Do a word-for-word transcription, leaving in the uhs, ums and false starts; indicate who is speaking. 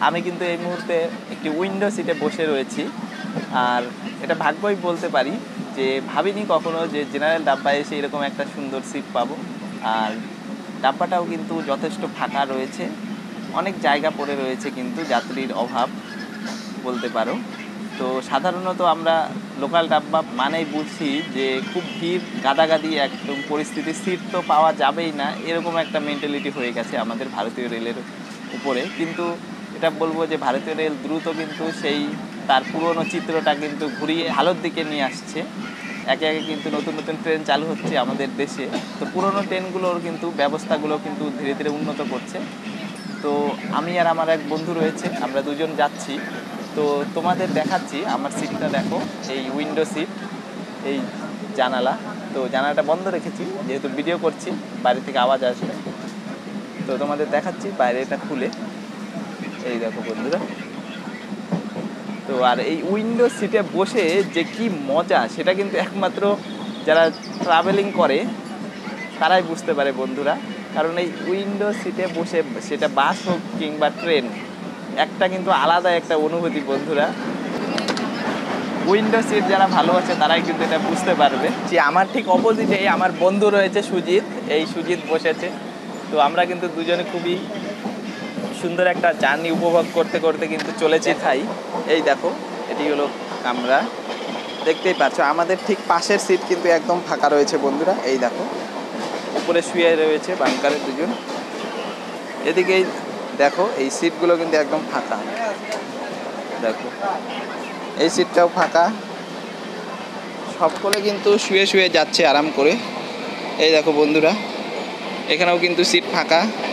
Speaker 1: আমি কিন্তু এই মুহূর্তে একটি উইন্ডো সিটে বসে রয়েছি। আর এটা ভাগ্যই বলতে পারি যে ভাবিনি কখনো যে জেনারেল ডাব্বায় এসে এরকম একটা সুন্দর সিট পাবো। আর ডাব্বাটাও কিন্তু যথেষ্ট ফাঁকা রয়েছে, অনেক জায়গা পড়ে রয়েছে, কিন্তু যাত্রীর অভাব বলতে পারো। তো সাধারণত আমরা লোকাল ডাব্বা মানেই বুঝি যে খুব ভিড়, গাদাগাদি একদম পরিস্থিতি, সিট তো পাওয়া যাবেই না, এরকম একটা মেন্টালিটি হয়ে গেছে আমাদের ভারতীয় রেলের উপরে। কিন্তু এটা বলবো যে ভারতীয় রেল দ্রুত কিন্তু সেই তার পুরনো চিত্রটা কিন্তু ঘুরিয়ে ভালোর দিকে নিয়ে আসছে। একে একে কিন্তু নতুন নতুন ট্রেন চালু হচ্ছে আমাদের দেশে। তো পুরনো ট্রেনগুলোর কিন্তু ব্যবস্থাগুলো কিন্তু ধীরে ধীরে উন্নত করছে। তো আমি আর আমার এক বন্ধু রয়েছে, আমরা দুজন যাচ্ছি। তো তোমাদের দেখাচ্ছি, আমার সিটটা দেখো, এই উইন্ডো সিট, এই জানালা। তো জানালাটা বন্ধ রেখেছি যেহেতু ভিডিও করছি, বাইরে থেকে আওয়াজ আসবে। তো তোমাদের দেখাচ্ছি বাইরে এটা খুলে, এই দেখো বন্ধুরা। তো আর এই উইন্ডো সিটে বসে যে কি মজা, সেটা কিন্তু একমাত্র যারা ট্রাভেলিং করে তারাই বুঝতে পারে বন্ধুরা। কারণ এই উইন্ডো সিটে বসে, সেটা বাস হোক কিংবা ট্রেন, একটা কিন্তু আলাদা একটা অনুভূতি বন্ধুরা। উইন্ডো সিট যারা ভালোবাসে তারাই কিন্তু এটা বুঝতে পারবে। যে আমার ঠিক অপোজিটে আমার বন্ধু রয়েছে সুজিত, এই সুজিত বসেছে। তো আমরা কিন্তু দুজনে খুবই সুন্দর একটা জার্নি উপভোগ করতে করতে কিন্তু চলেছি। খাই, এই দেখো এটি হলো কামরা, দেখতেই পাচ্ছ। আমাদের ঠিক পাশের সিট কিন্তু একদম ফাঁকা রয়েছে বন্ধুরা, এই দেখো উপরে শুয়ে রয়েছে বাংকারের দুজন। এদিকেই দেখো এই সিটগুলো কিন্তু একদম ফাঁকা, দেখো এই সিটটাও ফাঁকা। সকলে কিন্তু শুয়ে শুয়ে যাচ্ছে আরাম করে, এই দেখো বন্ধুরা, এখানেও কিন্তু সিট ফাঁকা।